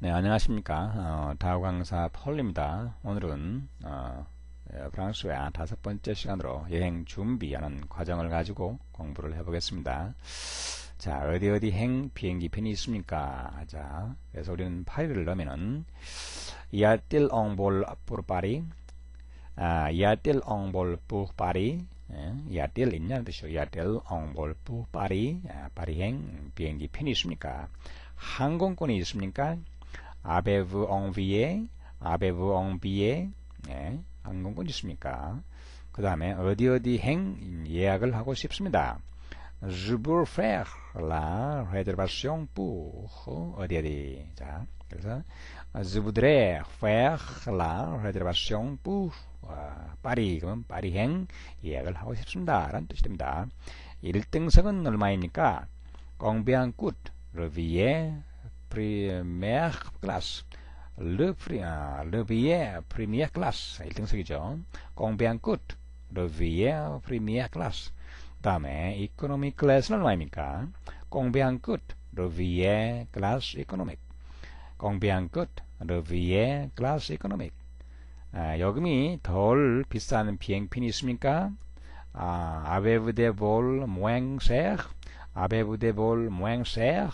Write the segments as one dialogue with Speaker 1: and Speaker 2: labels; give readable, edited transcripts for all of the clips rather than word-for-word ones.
Speaker 1: 네, 안녕하십니까. 다우 강사 폴입니다. 오늘은 프랑스의 5번째 시간으로 여행 준비하는 과정을 가지고 공부를 해보겠습니다. 자, 어디 행 비행기 편이 있습니까? 자, 그래서 우리는 파리를 넣으면은 y a-t-il un vol pour Paris? y a-t-il un vol pour Paris? y a-t-il 있냐는 뜻이죠. y a-t-il un vol pour Paris? 파리행 비행기 편이 있습니까? 항공권이 있습니까? Avez-vous envie? Avez-vous envie? 네, 항공권 있습니까? 그 다음에 어디 행 예약을 하고 싶습니다. Je veux faire la réservation pour 어디. 자, 그래서 Je voudrais faire la réservation pour 파리. 그러면 파리행 예약을 하고 싶습니다. 라는 뜻이 됩니다. 1등석은 얼마입니까? Combien coûte le billet première classe? Le billet première classe 1등석이죠. Combien coûte le billet première classe? 그 다음에 economy class는 얼마입니까? Combien coûte le billet classe économique? Combien coûte le billet classe économique? 요금이 덜 비싼 비행편이 있습니까? Avez-vous des vols moins chers? Avez-vous des vols moins chers?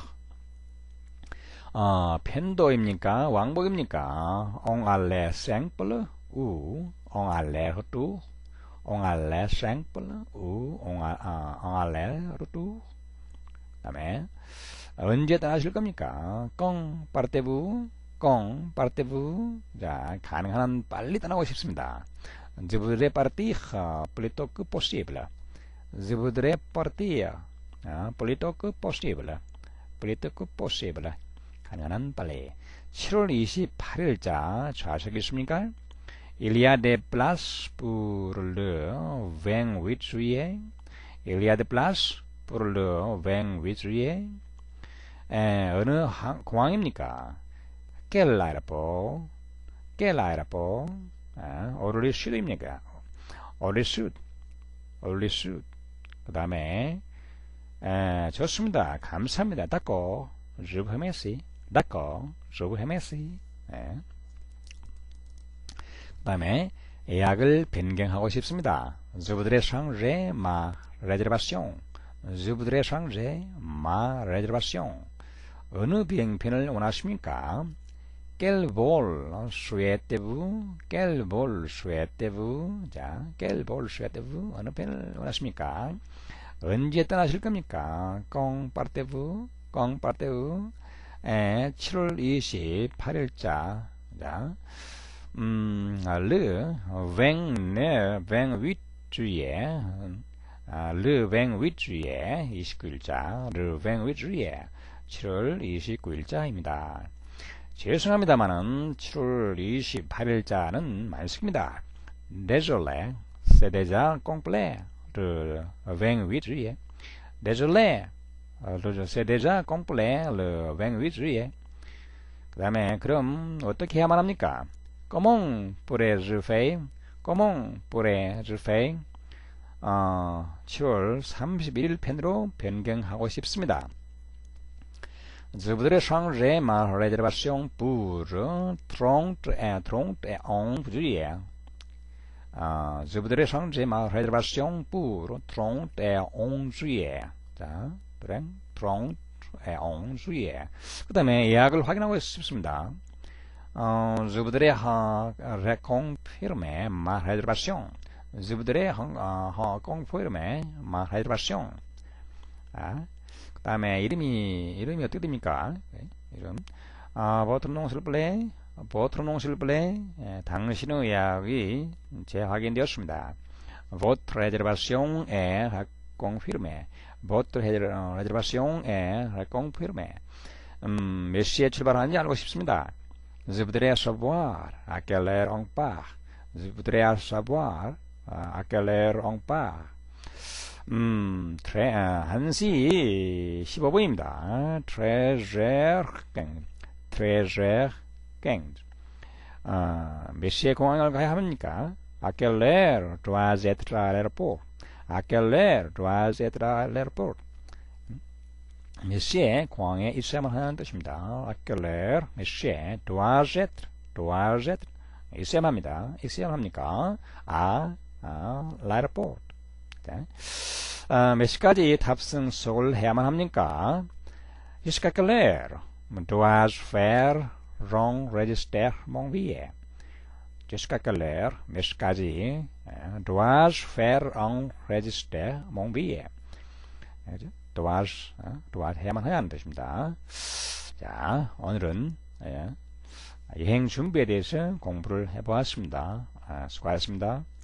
Speaker 1: 편도입니까? 왕복입니까? On allait simple ou on allait retour? On allait simple ou on allait retour? 그 다음에 언제 떠나실 겁니까? Quand partez-vous? Quand partez-vous? 자, 가능한 한 빨리 떠나고 싶습니다. Je voudrais partir plutôt que possible. Je voudrais partir plutôt que possible. plutôt que possible. 가능한 한 빨리. 7월 28일자 좌석이 있습니까? Il y a des places pour le 28 juillet. Il y a des places pour le 28 juillet. 어느 공항입니까? Quel aéroport? Quel aéroport? Orly Sud입니까? Orly Sud. Orly Sud. 그 다음에 좋습니다. 감사합니다. D'accord. Je vous remercie. D'accord. Je vous remercie. 그 다음에 예약을 변경하고 싶습니다. Je voudrais changer ma réservation. Je voudrais changer ma réservation. 어느 비행편을 원하십니까? Quel vol souhaitez-vous? Quel vol souhaitez-vous? 자, quel vol souhaitez-vous? 어느 편을 원하십니까? 언제 떠나실 겁니까? Quand partez-vous? Quand partez-vous? 7월 28일자. 자, le 28 juillet. le 28 juillet. 29일자. le 28 juillet. 7월 29일자입니다. 죄송합니다만은 7월 28일자는 만식입니다. Désolé, c'est déjà complet. le 28 juillet. Désolé, c'est déjà complet. le 28 juillet. 그 다음에 그럼 어떻게 해야만 합니까? Comment pourrais-je faire? Comment pourrais-je faire? 7월 31일 편으로 변경하고 싶습니다. Je voudrais changer ma réservation pour 31 juillet. Je voudrais changer ma réservation pour 31 juillet. 자, 31 juillet. 그 다음에 예약을 확인하고 싶습니다. Je voudrais confirmer ma réservation. Je voudrais confirmer ma réservation. 그 다음에 이름이 어떻게 됩니까? 이름. Votre nom s'il vous plaît. Votre nom s'il vous plaît. 당신의 예약이 재확인되었습니다. Votre réservation est confirmée. Votre réservation est confirmée. 몇 시에 출발하는지 알고 싶습니다. Je voudrais savoir à quelle heure on part. Je voudrais savoir à quelle heure on part. 1시 15분입니다. 13h15. 13h15. 몇 시에 공항을 가야 합니까? À quelle heure dois être à l'aéroport? À quelle heure dois être à l'aéroport? 몇 시에 공항에 있어야만 하는 뜻입니다. à quelle heure, 몇 시에 dois être 있어야만 합니다. 있어야만 합니까? l'aéroport. 네. 몇 시까지 탑승석을 해야만 합니까? jusqu'à quelle heure dois-je faire enregistrer mon billet? jusqu'à quelle heure 몇 시까지 dois-je faire enregistrer mon billet? dois 해야만 하는 뜻입니다. 자, 오늘은 여행 준비에 대해서 공부를 해보았습니다. 수고하셨습니다.